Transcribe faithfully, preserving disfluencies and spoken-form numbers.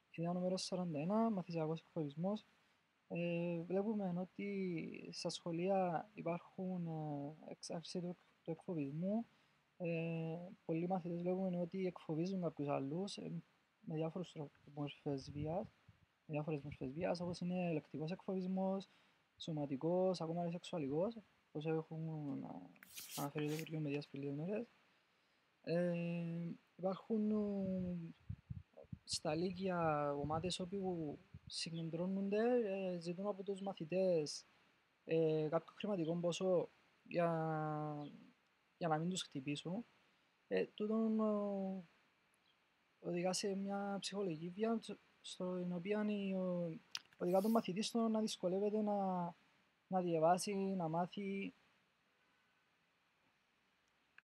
Ιδέα νούμερο σαράντα ένα, μαθησιακός εκφοβισμός. Ε, βλέπουμε ότι στα σχολεία υπάρχουν ε, εξάρτηση του, του εκφοβισμού. Ε, πολλοί μαθητές βλέπουμε ότι εκφοβίζουν κάποιους άλλους ε, με διάφορους τρόπους, μορφές βίας, με διάφορες μορφές βίας, όπως είναι λεκτικός εκφοβισμός, σωματικός, ακόμα και σεξουαλικός, όπως έχουν ε, αναφέρει το Υπουργείο Παιδείας πριν λίγες μέρες. Ε, υπάρχουν ε, στα Λύκεια ομάδες όπου συγκεντρώνονται, ε, ζητούν από τους μαθητές ε, κάποιο χρηματικό ποσό για, για να μην τους χτυπήσουν. Ε, τούτον ε, οδηγά σε μια ψυχολογική βία, στην οποία η, ο, οδηγά τον μαθητή στο να δυσκολεύεται να, να διαβάσει, να μάθει